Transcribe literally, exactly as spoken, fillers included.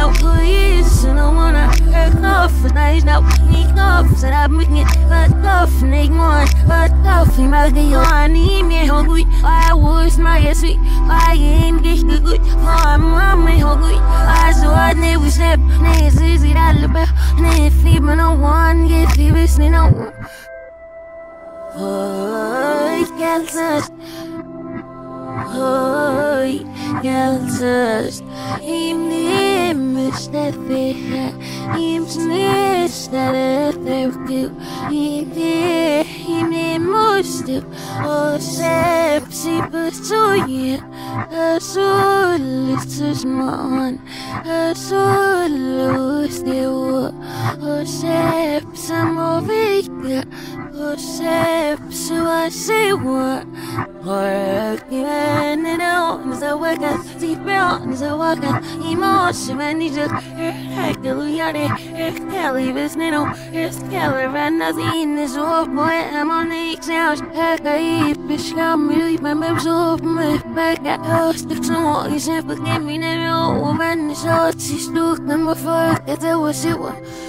now. Please, I don't wanna hurt off. Nice now, sneak off. Said I'm making it, but off. Nick one, but off. You might be on me, hungry. I was my sweet. I ain't get good. I'm mommy hungry. I saw it, they was step. It's easy, that little bit. And if you don't want, get you listening on. Oh, Kansas. Oh, Kansas. Im nimmt der Fähre, im Schnitz der Verkehr, im der, im dem musste, oh, selbst sie besuchen, es soll ist es man, es soll ist der Uhr, oh, selbst am Weg, oh, selbst was sie war. Working it out, is a worker, deep down, is a worker, emotion, and you just heck, we are there, Kelly, this little, here's Kelly, and nothing is off, boy, I'm on the exams, heck, I eat, bitch, I'm really, my members off, my back, I host, the song, you said, forget me, never, when the short, she's stuck, number four, that was it,